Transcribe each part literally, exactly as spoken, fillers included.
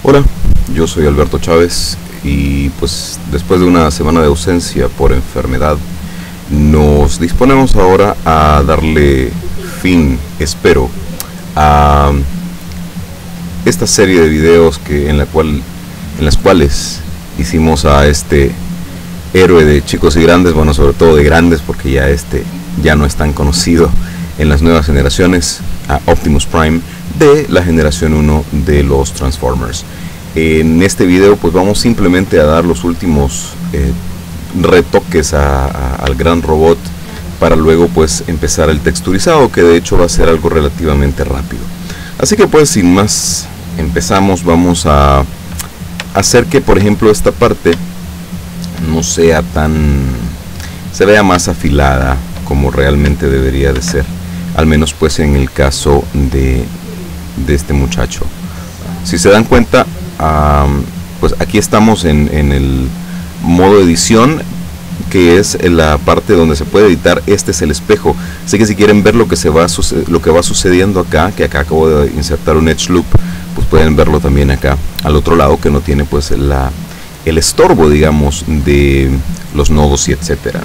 Hola, yo soy Alberto Chávez y pues después de una semana de ausencia por enfermedad nos disponemos ahora a darle fin, espero, a esta serie de videos que en la cual en las cuales hicimos a este héroe de chicos y grandes, bueno, sobre todo de grandes porque ya este ya no es tan conocido en las nuevas generaciones, a Optimus Prime de la generación uno de los Transformers. En este video pues vamos simplemente a dar los últimos eh, retoques a, a, al gran robot para luego pues empezar el texturizado, que de hecho va a ser algo relativamente rápido. Así que pues sin más empezamos. Vamos a hacer que por ejemplo esta parte no sea tan, se vea más afilada como realmente debería de ser, al menos pues en el caso de, de este muchacho. Si se dan cuenta, um, pues aquí estamos en, en el modo edición, que es en la parte donde se puede editar. Este es el espejo, así que si quieren ver lo que se va lo que va sucediendo acá, que acá acabo de insertar un edge loop, pues pueden verlo también acá al otro lado, que no tiene pues la, el estorbo, digamos, de los nodos y etcétera.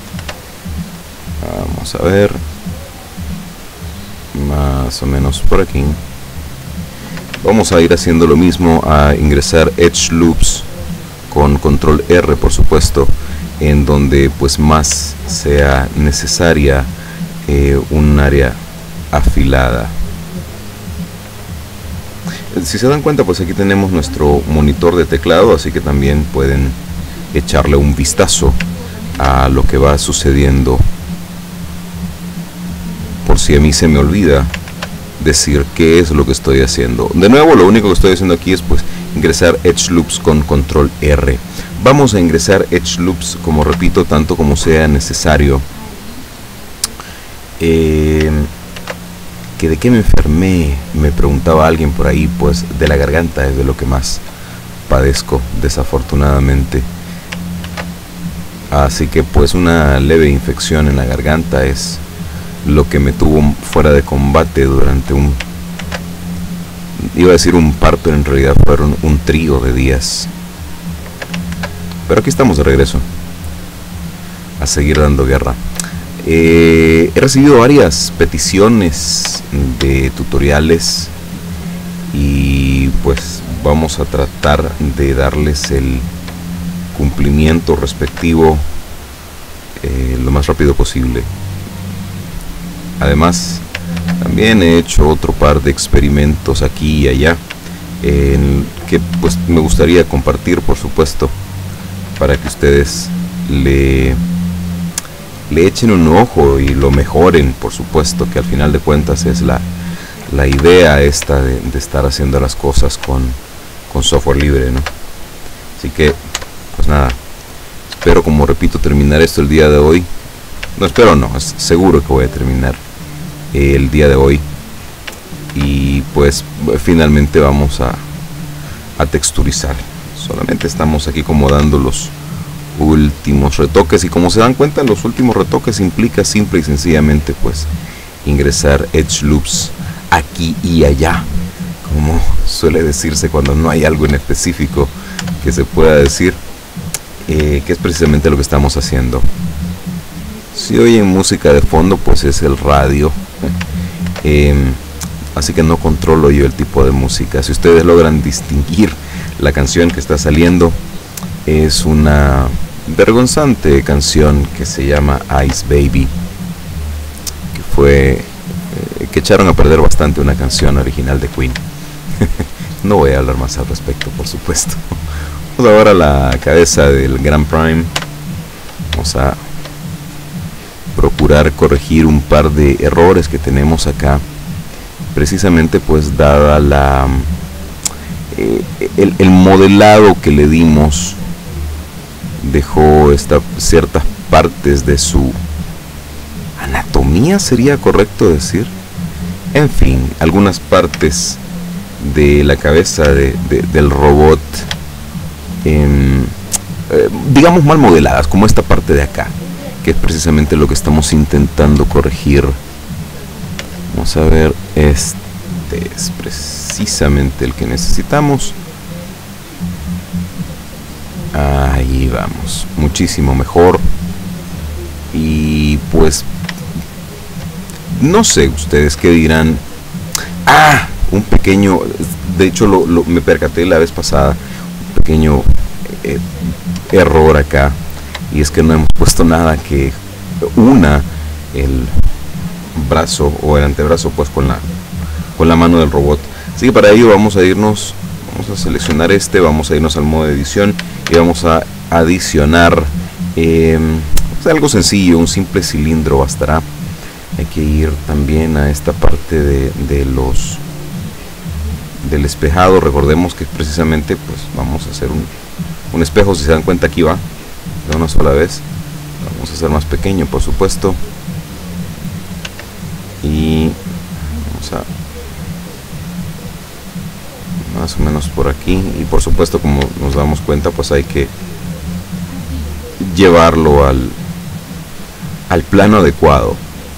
Vamos a ver, más o menos por aquí. Vamos a ir haciendo lo mismo, a ingresar edge loops con control R, por supuesto, en donde pues más sea necesaria eh, un área afilada. Si se dan cuenta, pues aquí tenemos nuestro monitor de teclado, así que también pueden echarle un vistazo a lo que va sucediendo, por si a mí se me olvida decir qué es lo que estoy haciendo. De nuevo, lo único que estoy haciendo aquí es pues ingresar edge loops con control R. Vamos a ingresar edge loops, como repito, tanto como sea necesario. Eh, que de qué me enfermé, me preguntaba alguien por ahí. Pues de la garganta es de lo que más padezco, desafortunadamente. Así que pues una leve infección en la garganta es lo que me tuvo fuera de combate durante un, iba a decir un par, pero en realidad fueron un trío de días. Pero aquí estamos de regreso a seguir dando guerra. Eh, he recibido varias peticiones de tutoriales y pues vamos a tratar de darles el cumplimiento respectivo eh, lo más rápido posible. Además, también he hecho otro par de experimentos aquí y allá, en que pues me gustaría compartir, por supuesto, para que ustedes le, le echen un ojo y lo mejoren, por supuesto, que al final de cuentas es la, la idea esta de, de estar haciendo las cosas con, con software libre, ¿no? Así que, pues nada, espero, como repito, terminar esto el día de hoy. No espero, no, es seguro que voy a terminar el día de hoy y pues finalmente vamos a, a texturizar. Solamente estamos aquí como dando los últimos retoques, y como se dan cuenta, los últimos retoques implica simple y sencillamente pues ingresar edge loops aquí y allá, como suele decirse cuando no hay algo en específico que se pueda decir, eh, que es precisamente lo que estamos haciendo. Si oyen música de fondo, pues es el radio, eh, así que no controlo yo el tipo de música. Si ustedes logran distinguir la canción que está saliendo, es una vergonzante canción que se llama Ice Baby, que fue eh, que echaron a perder bastante una canción original de Queen. No voy a hablar más al respecto, por supuesto. Vamos ahora a la cabeza del Gran Prime. Vamos a procurar corregir un par de errores que tenemos acá, precisamente pues dada la eh, el, el modelado que le dimos dejó esta, ciertas partes de su anatomía, sería correcto decir, en fin, algunas partes de la cabeza de, de, del robot eh, eh, digamos mal modeladas, como esta parte de acá, que es precisamente lo que estamos intentando corregir. Vamos a ver, este es precisamente el que necesitamos. Ahí vamos, muchísimo mejor. Y pues no sé ustedes qué dirán. Ah, un pequeño, de hecho lo, lo, me percaté la vez pasada, un pequeño eh, error acá, y es que no hemos puesto nada que una el brazo o el antebrazo pues con la con la mano del robot. Así que para ello vamos a irnos, vamos a seleccionar este, vamos a irnos al modo de edición y vamos a adicionar eh, pues algo sencillo, un simple cilindro bastará. Hay que ir también a esta parte de, de los del espejado. Recordemos que precisamente pues vamos a hacer un, un espejo, si se dan cuenta aquí va de una sola vez. Vamos a hacer más pequeño por supuesto y vamos a más o menos por aquí, y por supuesto como nos damos cuenta pues hay que llevarlo al al plano adecuado.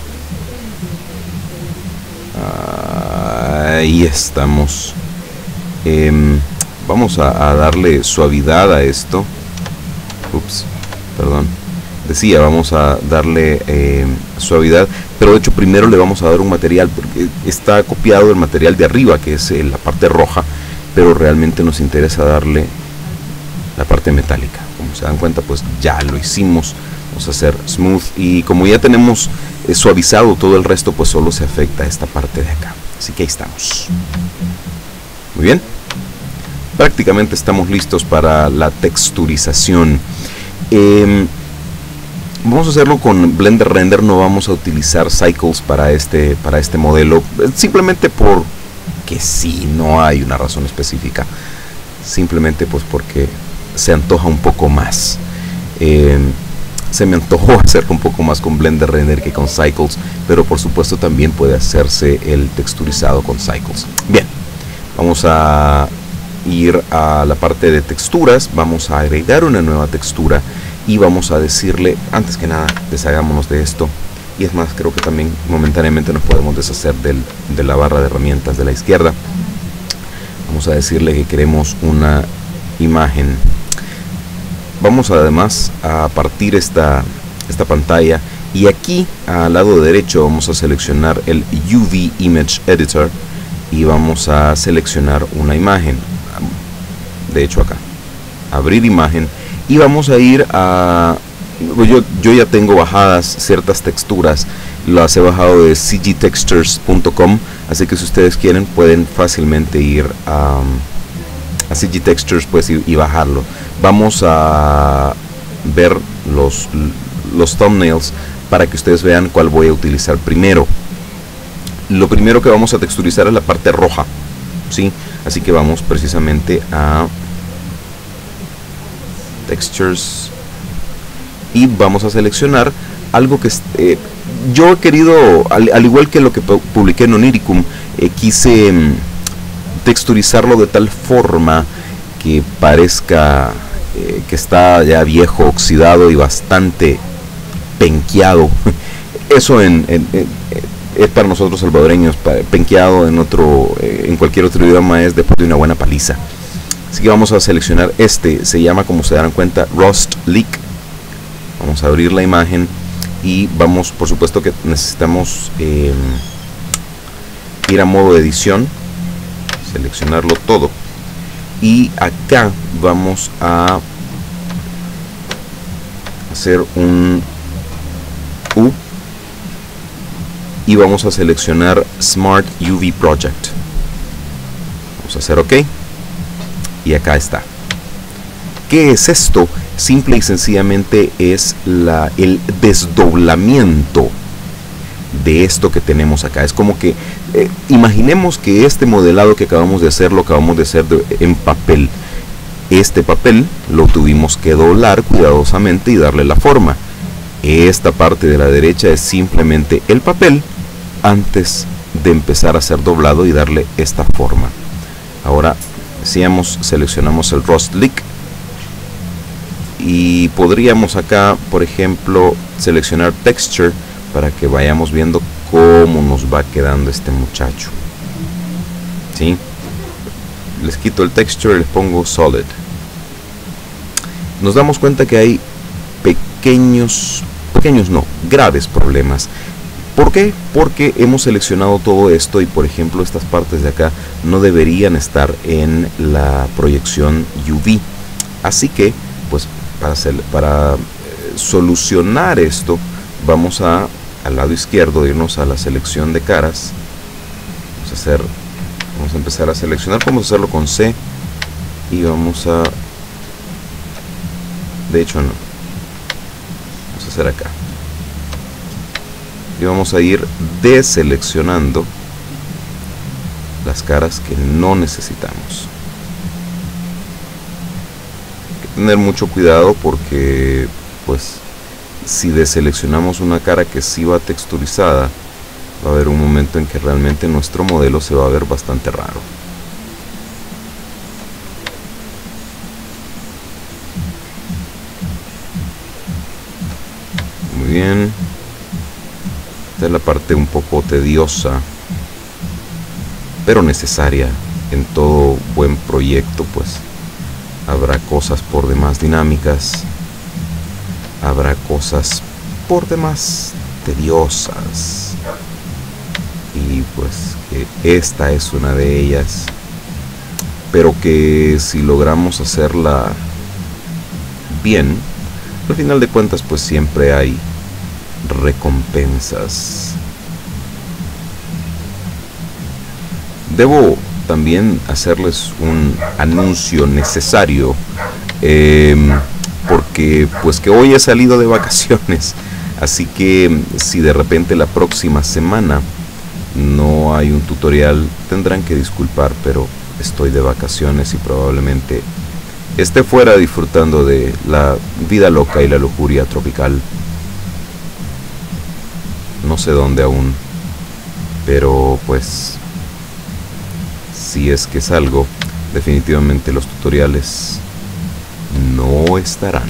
Ahí estamos. Eh, vamos a, a darle suavidad a esto. Ups, perdón. Decía, vamos a darle eh, suavidad, pero de hecho primero le vamos a dar un material, porque está copiado el material de arriba, que es eh, la parte roja, pero realmente nos interesa darle la parte metálica. Como se dan cuenta, pues ya lo hicimos. Vamos a hacer smooth, y como ya tenemos eh, suavizado todo el resto, pues solo se afecta esta parte de acá. Así que ahí estamos. Muy bien. Prácticamente estamos listos para la texturización. Eh, vamos a hacerlo con Blender Render. No vamos a utilizar Cycles para este, para este modelo. Simplemente porque sí, no hay una razón específica. Simplemente pues porque se antoja un poco más. Eh, se me antojó hacerlo un poco más con Blender Render que con Cycles, pero por supuesto también puede hacerse el texturizado con Cycles. Bien, vamos a ir a la parte de texturas, vamos a agregar una nueva textura y vamos a decirle, antes que nada, deshagámonos de esto, y es más, creo que también momentáneamente nos podemos deshacer del, de la barra de herramientas de la izquierda. Vamos a decirle que queremos una imagen. Vamos además a partir esta, esta pantalla, y aquí al lado derecho vamos a seleccionar el U V Image Editor y vamos a seleccionar una imagen. De hecho acá, abrir imagen, y vamos a ir a... Yo, yo ya tengo bajadas ciertas texturas, las he bajado de c g textures punto com, así que si ustedes quieren pueden fácilmente ir a... a C G Textures pues y, y bajarlo. Vamos a ver los, los thumbnails para que ustedes vean cuál voy a utilizar primero. Lo primero que vamos a texturizar es la parte roja, ¿sí? Así que vamos precisamente a Textures y vamos a seleccionar algo que eh, yo he querido, al, al igual que lo que publiqué en Oniricum, eh, quise mm, texturizarlo de tal forma que parezca eh, que está ya viejo, oxidado y bastante penqueado. Eso en, en, en, es para nosotros salvadoreños. Penqueado en otro, eh, en cualquier otro idioma es después de una buena paliza. Así que vamos a seleccionar este, se llama, como se darán cuenta, Rust Leak. Vamos a abrir la imagen y vamos, por supuesto que necesitamos eh, ir a modo de edición, seleccionarlo todo, y acá vamos a hacer un U y vamos a seleccionar Smart U V Project. Vamos a hacer OK y acá está. ¿Qué es esto? Simple y sencillamente es la, el desdoblamiento de esto que tenemos acá. Es como que eh, imaginemos que este modelado que acabamos de hacer lo acabamos de hacer de, en papel. Este papel lo tuvimos que doblar cuidadosamente y darle la forma. Esta parte de la derecha es simplemente el papel antes de empezar a ser doblado y darle esta forma. Ahora decíamos, seleccionamos el Rust Leak y podríamos acá, por ejemplo, seleccionar Texture para que vayamos viendo cómo nos va quedando este muchacho. ¿Sí? Les quito el Texture y les pongo Solid. nos damos cuenta que hay pequeños, pequeños no, graves problemas. ¿Por qué? Porque hemos seleccionado todo esto y, por ejemplo, estas partes de acá no deberían estar en la proyección U V. Así que, pues, para, hacer, para eh, solucionar esto, vamos a, al lado izquierdo, irnos a la selección de caras. Vamos a hacer, vamos a empezar a seleccionar, vamos a hacerlo con C y vamos a, de hecho no, vamos a hacer acá. Y vamos a ir deseleccionando las caras que no necesitamos. Hay que tener mucho cuidado porque, pues, si deseleccionamos una cara que sí va texturizada, va a haber un momento en que realmente nuestro modelo se va a ver bastante raro. Muy bien. Esta es la parte un poco tediosa, pero necesaria. En todo buen proyecto, pues, habrá cosas por demás dinámicas, habrá cosas por demás tediosas, y pues que esta es una de ellas, pero que si logramos hacerla bien, al final de cuentas, pues siempre hay recompensas. Debo también hacerles un anuncio necesario, eh, porque pues que hoy he salido de vacaciones, así que si de repente la próxima semana no hay un tutorial, tendrán que disculpar, pero estoy de vacaciones y probablemente esté fuera disfrutando de la vida loca y la lujuria tropical. No sé dónde aún, pero pues si es que salgo, definitivamente los tutoriales no estarán.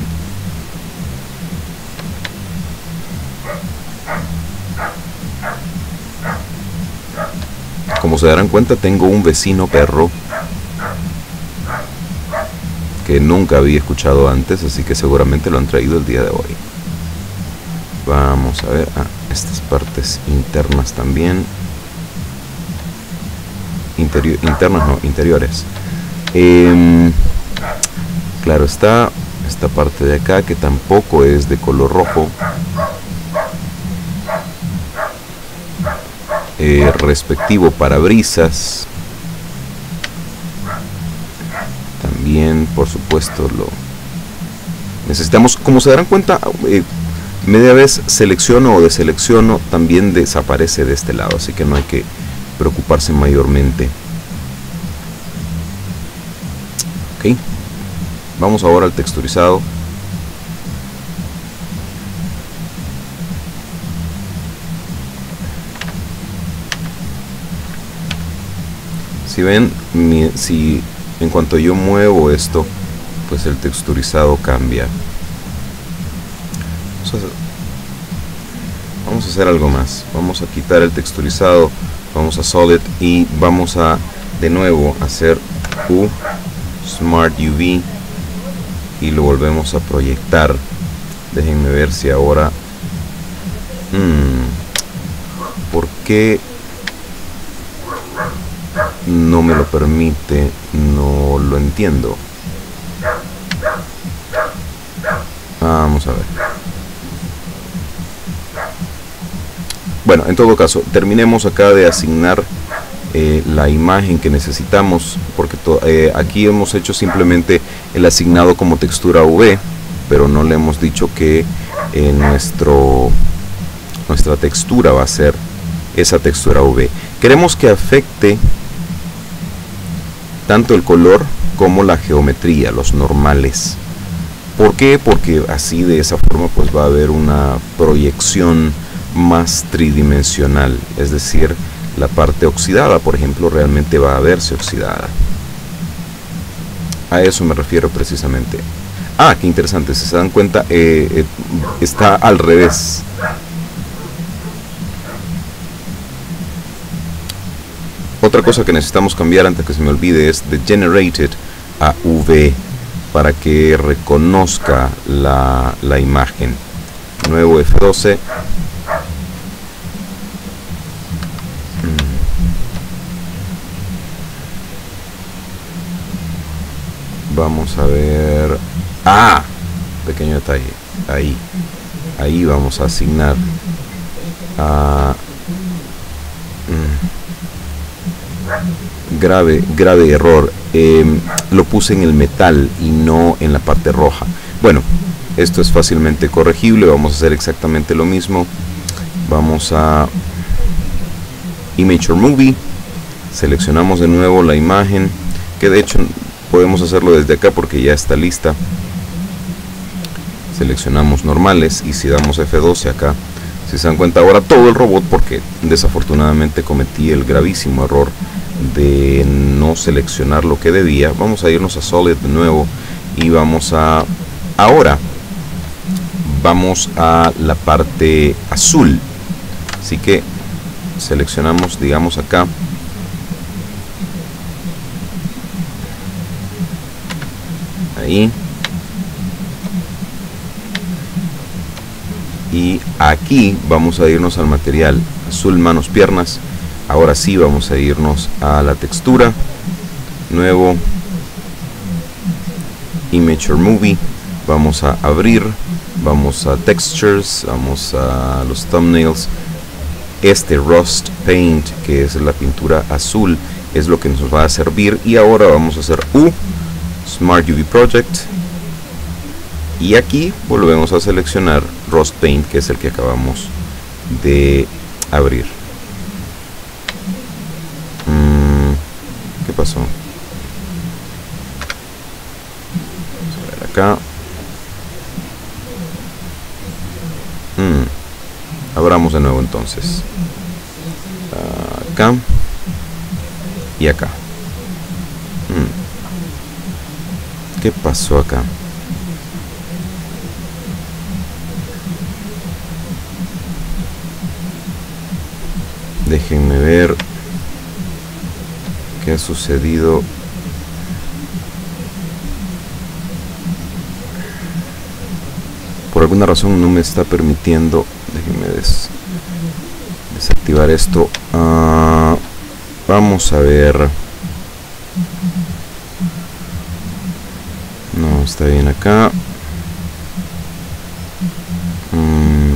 Como se darán cuenta, tengo un vecino perro que nunca había escuchado antes, así que seguramente lo han traído el día de hoy. Vamos a ver, ah, estas partes internas también. Interior, internas no, interiores. Eh, claro está, esta parte de acá que tampoco es de color rojo. Eh, respectivo parabrisas. También, por supuesto, lo necesitamos. Como se darán cuenta, eh, media vez selecciono o deselecciono, también desaparece de este lado, así que no hay que preocuparse mayormente. Ok, vamos ahora al texturizado. Si ven, mi, si en cuanto yo muevo esto, pues el texturizado cambia. Vamos a hacer, vamos a hacer algo más. Vamos a quitar el texturizado, vamos a Solid y vamos a de nuevo hacer U Smart U V y lo volvemos a proyectar. Déjenme ver si ahora hmm, ¿por qué no me lo permite? No lo entiendo. Vamos a ver. Bueno, en todo caso, terminemos acá de asignar eh, la imagen que necesitamos, porque eh, aquí hemos hecho simplemente el asignado como textura U V, pero no le hemos dicho que eh, nuestro nuestra textura va a ser esa textura U V. Queremos que afecte tanto el color como la geometría, los normales. ¿Por qué? Porque así, de esa forma, pues va a haber una proyección más tridimensional, es decir, la parte oxidada, por ejemplo, realmente va a verse oxidada. A eso me refiero precisamente. Ah, qué interesante, si se dan cuenta, eh, eh, está al revés. Otra cosa que necesitamos cambiar antes que se me olvide es de Generated a U V. para que reconozca la, la imagen. Nuevo F doce. Vamos a ver. Ah, pequeño detalle. Ahí, ahí vamos a asignar a mm, grave, grave error. Eh, lo puse en el metal y no en la parte roja. Bueno, esto es fácilmente corregible. Vamos a hacer exactamente lo mismo. Vamos a Image or Movie. Seleccionamos de nuevo la imagen, que de hecho podemos hacerlo desde acá porque ya está lista. Seleccionamos normales y si damos F doce acá, si se dan cuenta ahora todo el robot, porque desafortunadamente cometí el gravísimo error de no seleccionar lo que debía. Vamos a irnos a Solid de nuevo y vamos a ahora vamos a la parte azul, así que seleccionamos, digamos acá, ahí, y aquí vamos a irnos al material azul, manos, piernas. Ahora sí vamos a irnos a la textura, nuevo, Image or Movie, vamos a abrir, vamos a Textures, vamos a los thumbnails. Este Rust Paint, que es la pintura azul, es lo que nos va a servir. Y ahora vamos a hacer U, Smart U V Project, y aquí volvemos a seleccionar Rust Paint, que es el que acabamos de abrir. mm, ¿Qué pasó? Vamos a ver acá. mm, Abramos de nuevo entonces acá y acá. mm. ¿Qué pasó acá? Déjenme ver qué ha sucedido. Por alguna razón no me está permitiendo. Déjenme des desactivar esto. Uh, vamos a ver. No, está bien acá. Mm.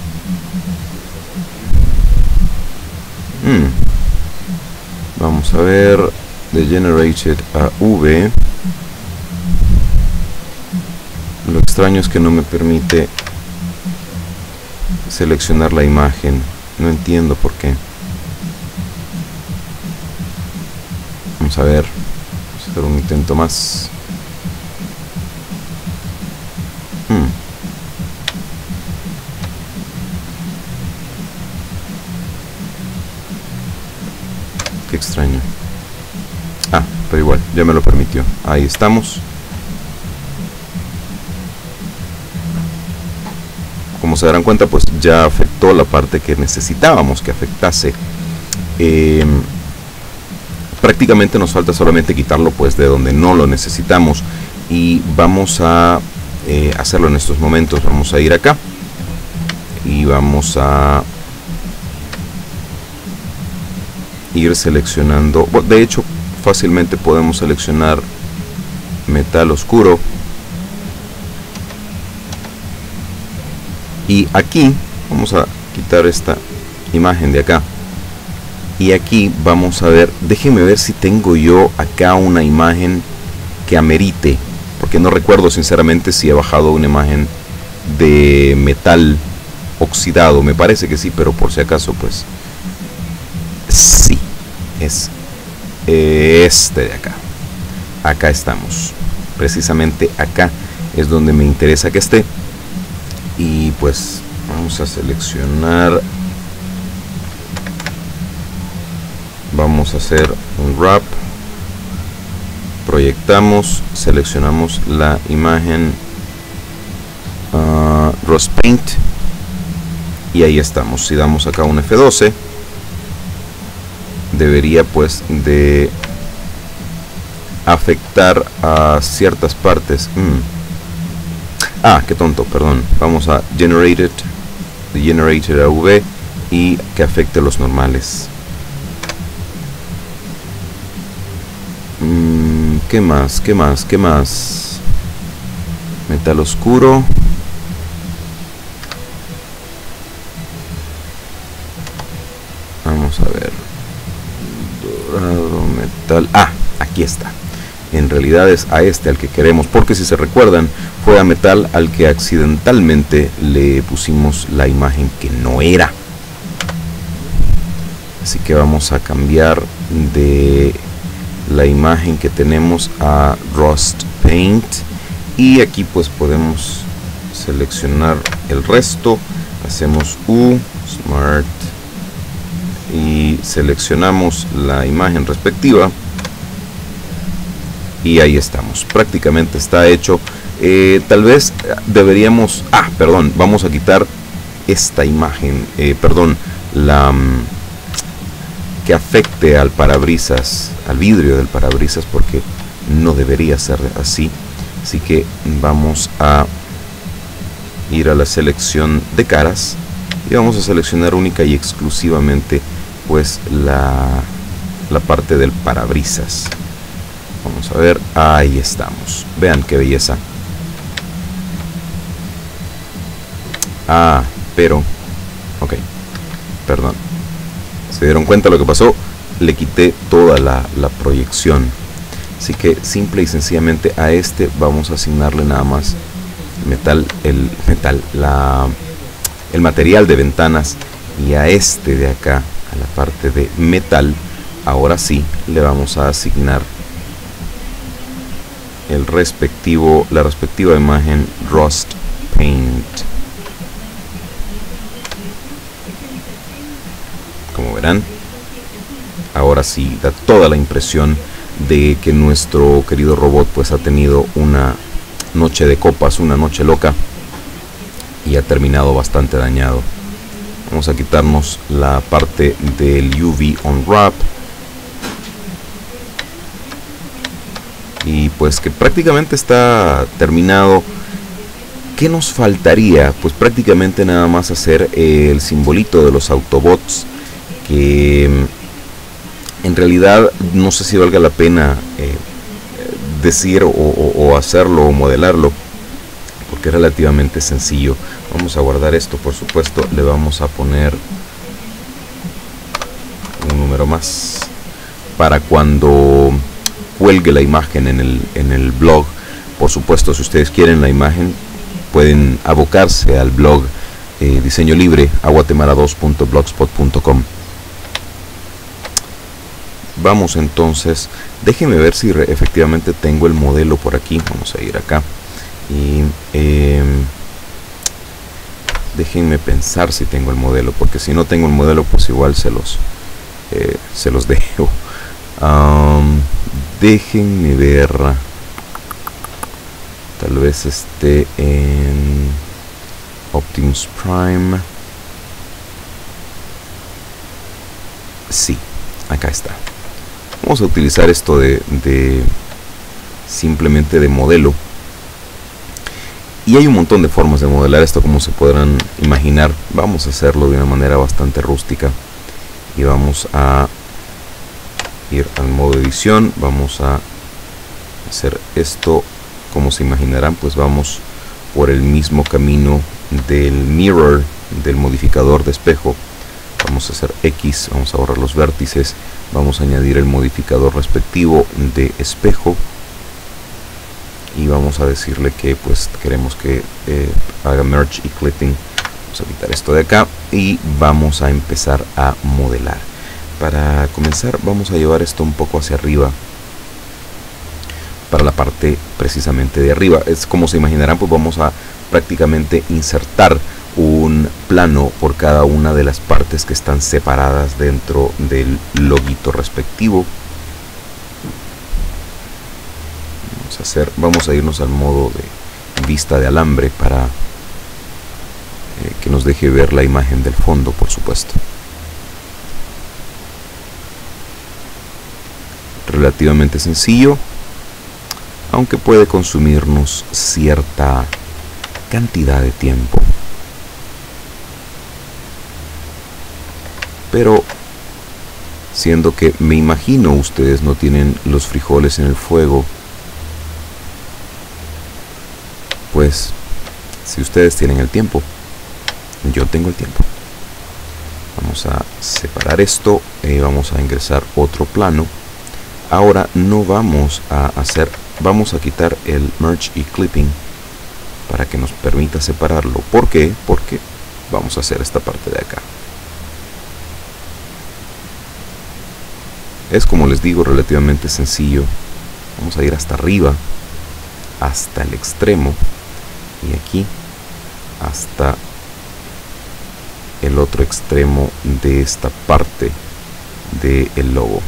Mm. Vamos a ver. De Generated a V. Lo extraño es que no me permite seleccionar la imagen. No entiendo por qué. Vamos a ver. Vamos a hacer un intento más. Hmm. Qué extraño. Ah, pero igual, ya me lo permitió. Ahí estamos. Como se darán cuenta, pues ya afectó la parte que necesitábamos que afectase. Eh, prácticamente nos falta solamente quitarlo pues de donde no lo necesitamos, y vamos a eh, hacerlo en estos momentos. Vamos a ir acá y vamos a ir seleccionando. Bueno, de hecho fácilmente podemos seleccionar metal oscuro. Y aquí vamos a quitar esta imagen de acá. Y aquí vamos a ver, déjenme ver si tengo yo acá una imagen que amerite. Porque no recuerdo sinceramente si he bajado una imagen de metal oxidado. Me parece que sí, pero por si acaso pues sí, es este de acá. Acá estamos. Precisamente acá es donde me interesa que esté. Y pues vamos a seleccionar, vamos a hacer un wrap, proyectamos, seleccionamos la imagen uh, Rust Paint y ahí estamos. Si damos acá un F doce, debería pues de afectar a ciertas partes. Mm. Ah, qué tonto, perdón. Vamos a Generated, Generated A V y que afecte a los normales. Mm, ¿Qué más? ¿Qué más? ¿Qué más? Metal oscuro. Vamos a ver. Dorado, metal. Ah, aquí está. En realidad es a este al que queremos, porque si se recuerdan, fue a metal al que accidentalmente le pusimos la imagen que no era. Así que vamos a cambiar de la imagen que tenemos a Rust Paint, y aquí pues podemos seleccionar el resto. Hacemos U, Smart, y seleccionamos la imagen respectiva. Y ahí estamos, prácticamente está hecho. Eh, tal vez deberíamos, ah, perdón, vamos a quitar esta imagen, eh, perdón, la um, que afecte al parabrisas, al vidrio del parabrisas, porque no debería ser así. Así que vamos a ir a la selección de caras y vamos a seleccionar única y exclusivamente pues la, la parte del parabrisas. Vamos a ver, ahí estamos. Vean qué belleza. Ah, pero ok, perdón. ¿Se dieron cuenta lo que pasó? Le quité toda la, la proyección. Así que simple y sencillamente a este vamos a asignarle nada más metal, el metal, la, el material de ventanas, y a este de acá, a la parte de metal, ahora sí le vamos a asignar el respectivo, la respectiva imagen Rust Paint. Como verán, ahora sí da toda la impresión de que nuestro querido robot pues ha tenido una noche de copas, una noche loca, y ha terminado bastante dañado. Vamos a quitarnos la parte del U V Unwrap, y pues que prácticamente está terminado. ¿Qué nos faltaría? Pues prácticamente nada más hacer el simbolito de los Autobots, que en realidad no sé si valga la pena eh, decir o, o, o hacerlo o modelarlo, porque es relativamente sencillo. Vamos a guardar esto, por supuesto. Le vamos a poner un número más para cuando cuelgue la imagen en el, en el blog. Por supuesto, si ustedes quieren la imagen, pueden abocarse al blog eh, Diseño Libre a guatemala dos punto blogspot punto com. Vamos entonces, déjenme ver si efectivamente tengo el modelo por aquí. Vamos a ir acá y eh, déjenme pensar si tengo el modelo, porque si no tengo el modelo pues igual se los eh, se los dejo. Um, déjenme ver, tal vez esté en Optimus Prime. Sí, acá está. Vamos a utilizar esto de, de simplemente de modelo, y hay un montón de formas de modelar esto, como se podrán imaginar. Vamos a hacerlo de una manera bastante rústica y vamos a ir al modo edición. Vamos a hacer esto, como se imaginarán, pues vamos por el mismo camino del mirror, del modificador de espejo. Vamos a hacer X, vamos a borrar los vértices, vamos a añadir el modificador respectivo de espejo, y vamos a decirle que pues queremos que eh, haga merge y clipping. Vamos a quitar esto de acá y vamos a empezar a modelar. Para comenzar vamos a llevar esto un poco hacia arriba, para la parte precisamente de arriba. Es como se imaginarán, pues vamos a prácticamente insertar un plano por cada una de las partes que están separadas dentro del loguito respectivo. Vamos a hacer, vamos a irnos al modo de vista de alambre para eh, que nos deje ver la imagen del fondo, por supuesto. Relativamente sencillo. aunque puede consumirnos cierta cantidad de tiempo. Pero siendo que me imagino ustedes no tienen los frijoles en el fuego, pues si ustedes tienen el tiempo, yo tengo el tiempo. Vamos a separar esto, eh, vamos a ingresar otro plano. Ahora no vamos a hacer, vamos a quitar el merge y clipping para que nos permita separarlo. ¿Por qué? Porque vamos a hacer esta parte de acá. Es, como les digo, relativamente sencillo. Vamos a ir hasta arriba, hasta el extremo, y aquí hasta el otro extremo de esta parte del logo.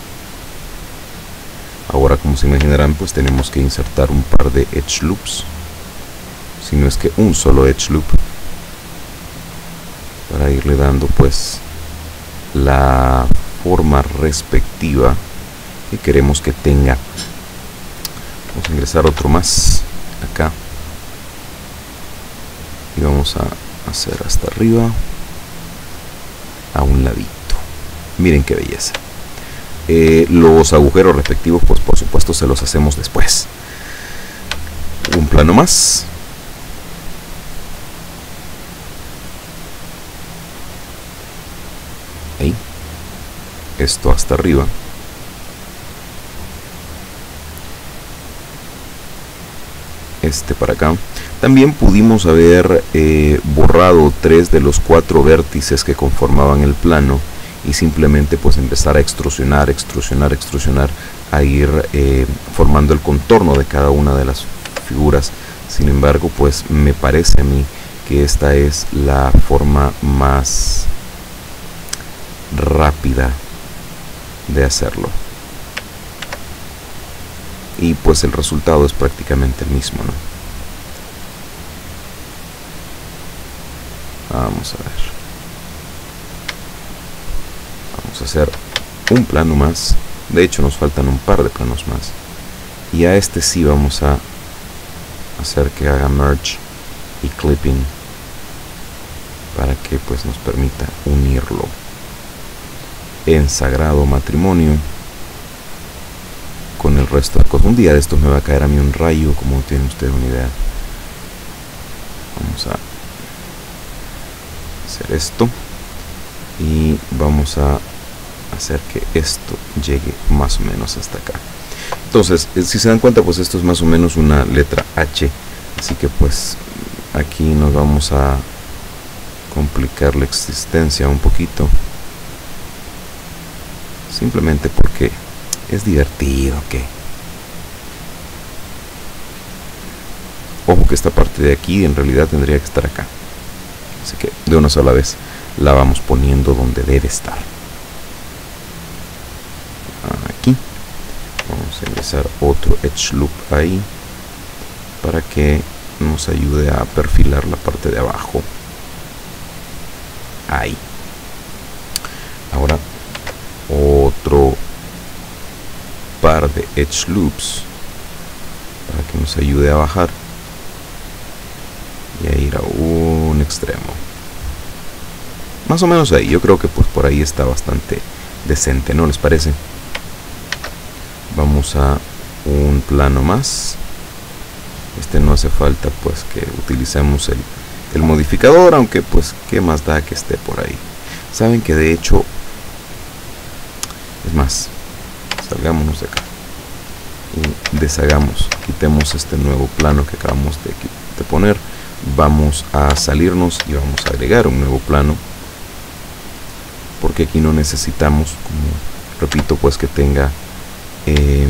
Ahora, como se imaginarán, pues tenemos que insertar un par de edge loops, si no es que un solo edge loop, para irle dando pues la forma respectiva que queremos que tenga. Vamos a ingresar otro más acá y vamos a hacer hasta arriba, a un ladito. Miren qué belleza. Eh, los agujeros respectivos, pues por supuesto se los hacemos después. Un plano más. Ahí. Esto hasta arriba. Este para acá. También pudimos haber eh, borrado tres de los cuatro vértices que conformaban el plano y simplemente pues empezar a extrusionar, extrusionar, extrusionar, a ir eh, formando el contorno de cada una de las figuras. Sin embargo, pues me parece a mí que esta es la forma más rápida de hacerlo, y pues el resultado es prácticamente el mismo, ¿no? Vamos a ver, vamos a hacer un plano más. De hecho nos faltan un par de planos más, y a este sí vamos a hacer que haga merge y clipping para que pues nos permita unirlo en sagrado matrimonio con el resto de cosas. Un día de estos me va a caer a mí un rayo, como tienen ustedes una idea. Vamos a hacer esto y vamos a hacer que esto llegue más o menos hasta acá. Entonces, si se dan cuenta, pues esto es más o menos una letra H, así que pues aquí nos vamos a complicar la existencia un poquito, simplemente porque es divertido. Que ojo que esta parte de aquí en realidad tendría que estar acá, así que de una sola vez la vamos poniendo donde debe estar. Aquí vamos a ingresar otro edge loop ahí para que nos ayude a perfilar la parte de abajo. Ahí. Ahora otro par de edge loops para que nos ayude a bajar y a ir a un extremo, más o menos ahí. Yo creo que pues por ahí está bastante decente, ¿no les parece? Vamos a un plano más. Este no hace falta pues que utilicemos el, el modificador, aunque pues qué más da que esté por ahí. Saben que de hecho, es más, salgámonos de acá y deshagamos, quitemos este nuevo plano que acabamos de, de poner. Vamos a salirnos y vamos a agregar un nuevo plano, porque aquí no necesitamos, como repito, pues que tenga eh,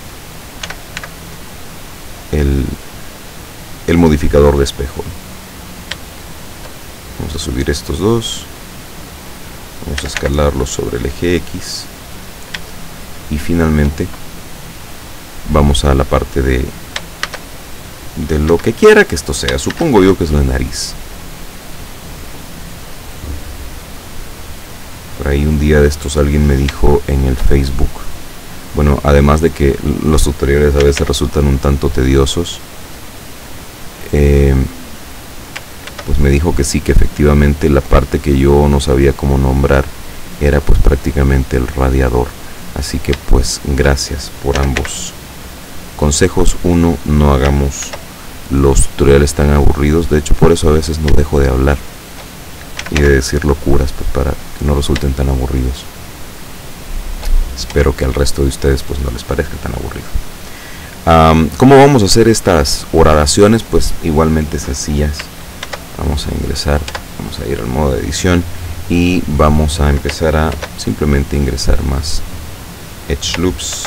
el, el modificador de espejo. Vamos a subir estos dos, vamos a escalarlos sobre el eje X y finalmente vamos a la parte de de lo que quiera que esto sea. Supongo yo que es la nariz. Por ahí un día de estos alguien me dijo en el Facebook Bueno, además de que los tutoriales a veces resultan un tanto tediosos, eh, pues me dijo que sí, que efectivamente la parte que yo no sabía cómo nombrar era pues prácticamente el radiador. Así que pues gracias por ambos consejos. Uno, no hagamos los tutoriales tan aburridos. De hecho, por eso a veces no dejo de hablar y de decir locuras, pues para que no resulten tan aburridos. Espero que al resto de ustedes pues no les parezca tan aburrido. Um, ¿Cómo vamos a hacer estas oraciones? Pues igualmente sencillas. Vamos a ingresar, vamos a ir al modo de edición y vamos a empezar a simplemente ingresar más edge loops.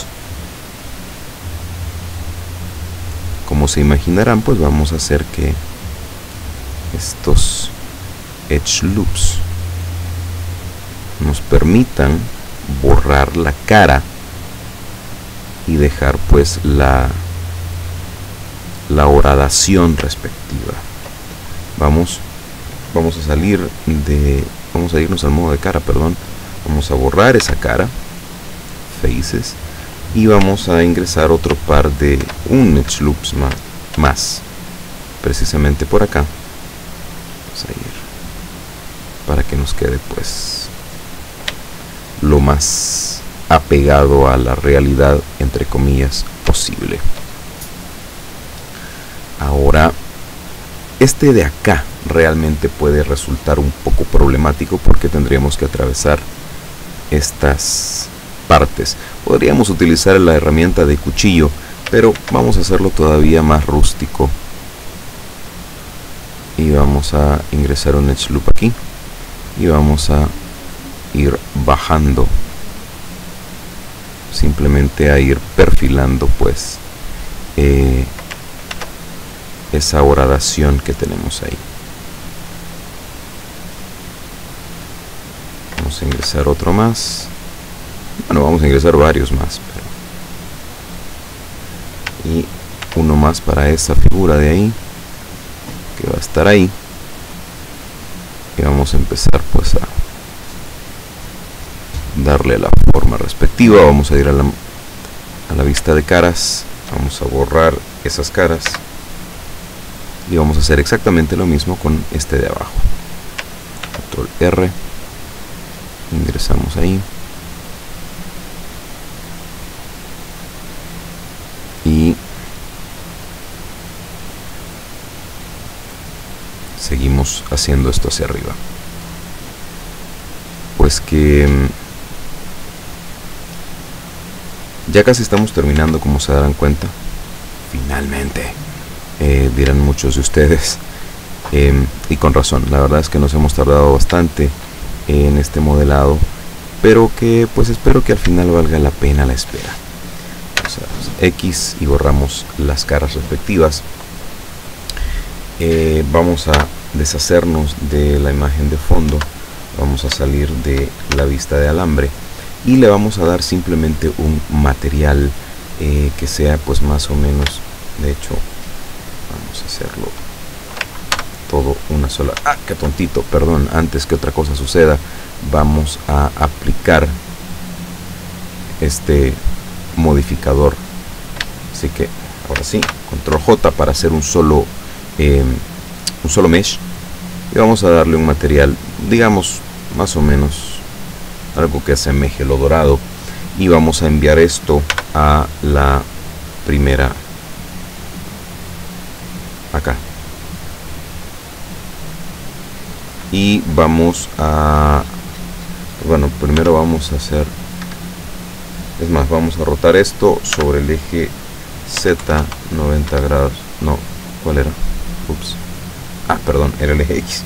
Como se imaginarán, pues vamos a hacer que estos edge loops nos permitan borrar la cara y dejar pues la la horadación respectiva. Vamos vamos a salir de vamos a irnos al modo de cara, perdón. Vamos a borrar esa cara, faces, y vamos a ingresar otro par de un edge loops más, más precisamente por acá. Vamos a ir para que nos quede pues lo más apegado a la realidad, entre comillas, posible. Ahora, este de acá realmente puede resultar un poco problemático porque tendríamos que atravesar estas partes. Podríamos utilizar la herramienta de cuchillo, pero vamos a hacerlo todavía más rústico. Y vamos a ingresar un edge loop aquí y vamos a ir bajando, simplemente a ir perfilando pues eh, esa horadación que tenemos ahí. Vamos a ingresar otro más, bueno, vamos a ingresar varios más, pero... y uno más para esa figura de ahí que va a estar ahí, y vamos a empezar pues a darle la forma respectiva. Vamos a ir a la, a la vista de caras, vamos a borrar esas caras y vamos a hacer exactamente lo mismo con este de abajo. Control R, ingresamos ahí y seguimos haciendo esto hacia arriba. Pues que ya casi estamos terminando, como se darán cuenta. Finalmente, eh, dirán muchos de ustedes, eh, y con razón. La verdad es que nos hemos tardado bastante en este modelado, pero que pues espero que al final valga la pena la espera. Vamos a X y borramos las caras respectivas. Eh, vamos a deshacernos de la imagen de fondo. Vamos a salir de la vista de alambre y le vamos a dar simplemente un material eh, que sea pues más o menos, de hecho vamos a hacerlo todo una sola, ah, qué tontito, perdón, antes que otra cosa suceda, vamos a aplicar este modificador. Así que ahora sí, control J para hacer un solo eh, un solo mesh, y vamos a darle un material, digamos más o menos algo que asemeje lo dorado, y vamos a enviar esto a la primera acá, y vamos a, bueno, primero vamos a hacer, es más, vamos a rotar esto sobre el eje Z noventa grados, no, ¿cuál era? Ups, ah, perdón, era el eje X.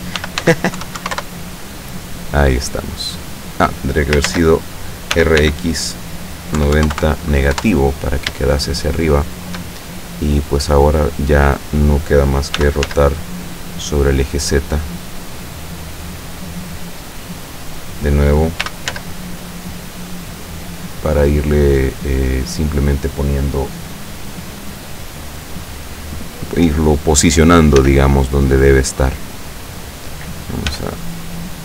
Ahí estamos. Ah, tendría que haber sido R X noventa negativo para que quedase hacia arriba, y pues ahora ya no queda más que rotar sobre el eje Z de nuevo para irle eh, simplemente poniendo, irlo posicionando, digamos, donde debe estar. Vamos a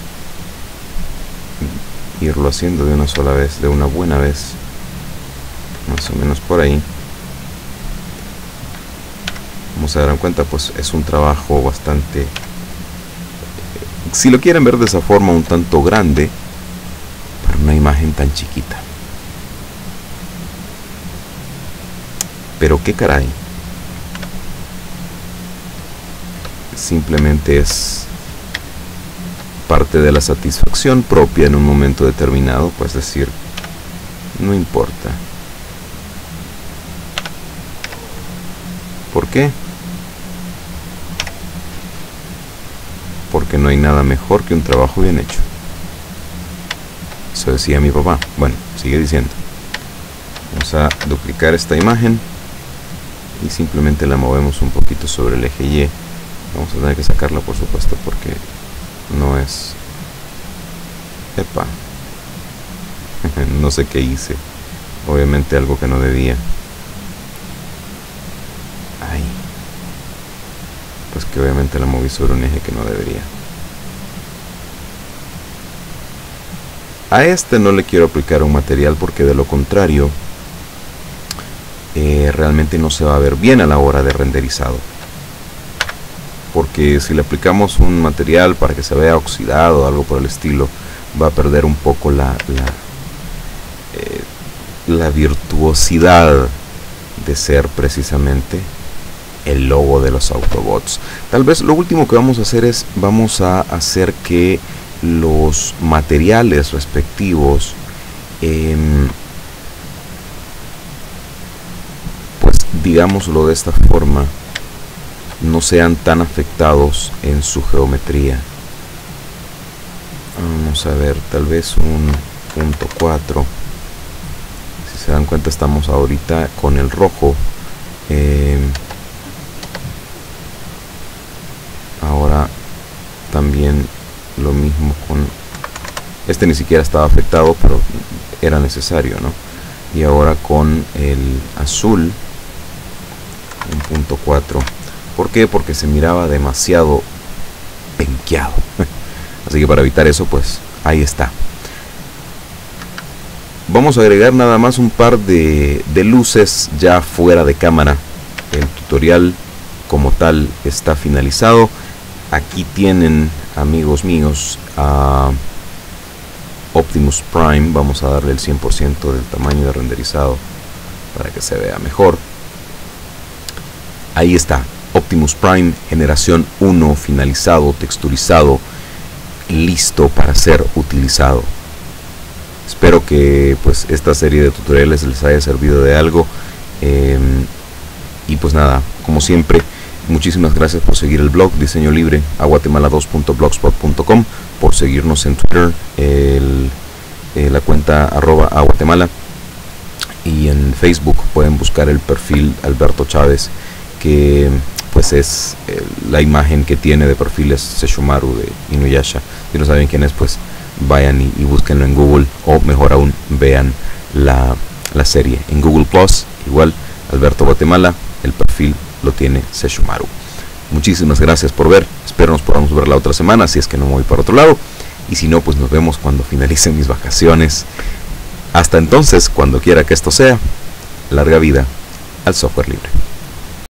irlo haciendo de una sola vez, de una buena vez, más o menos por ahí. Como se darán cuenta, pues es un trabajo bastante, si lo quieren ver de esa forma, un tanto grande para una imagen tan chiquita. Pero qué caray, simplemente es parte de la satisfacción propia en un momento determinado, pues decir, no importa. ¿Por qué? Porque no hay nada mejor que un trabajo bien hecho. Eso decía mi papá. Bueno, sigue diciendo. Vamos a duplicar esta imagen y simplemente la movemos un poquito sobre el eje Y. Vamos a tener que sacarla, por supuesto, porque no es... Epa. No sé qué hice. Obviamente algo que no debía. Ahí. Pues que obviamente la moví sobre un eje que no debería. A este no le quiero aplicar un material porque de lo contrario eh, realmente no se va a ver bien a la hora de renderizado. Porque si le aplicamos un material para que se vea oxidado o algo por el estilo, va a perder un poco la, la, eh, la virtuosidad de ser precisamente el logo de los Autobots. Tal vez lo último que vamos a hacer es, vamos a hacer que los materiales respectivos eh, pues digámoslo de esta forma, no sean tan afectados en su geometría. Vamos a ver, tal vez un punto cuatro. Si se dan cuenta, estamos ahorita con el rojo. Eh, ahora también lo mismo con este, ni siquiera estaba afectado, pero era necesario, ¿no? Y ahora con el azul, un punto cuatro. ¿Por qué? Porque se miraba demasiado penqueado. Así que para evitar eso, pues ahí está. Vamos a agregar nada más un par de, de luces ya fuera de cámara. El tutorial como tal está finalizado. Aquí tienen, amigos míos, a Optimus Prime. Vamos a darle el cien por ciento del tamaño de renderizado para que se vea mejor. Ahí está, Optimus Prime generación uno finalizado, texturizado, listo para ser utilizado. Espero que pues esta serie de tutoriales les haya servido de algo. Eh, y pues nada, como siempre, muchísimas gracias por seguir el blog Diseño Libre a guatemala dos punto blogspot punto com, por seguirnos en Twitter, el, eh, la cuenta arroba a Guatemala, y en Facebook pueden buscar el perfil Alberto Chávez, que pues es eh, la imagen que tiene de perfil es Sesshomaru de Inuyasha. Si no saben quién es, pues vayan y, y búsquenlo en Google, o mejor aún, vean la, la serie en Google Plus. Igual, Alberto Guatemala, el perfil lo tiene Sesshomaru. Muchísimas gracias por ver. Espero nos podamos ver la otra semana, si es que no me voy para otro lado, y si no, pues nos vemos cuando finalicen mis vacaciones. Hasta entonces, cuando quiera que esto sea, larga vida al software libre.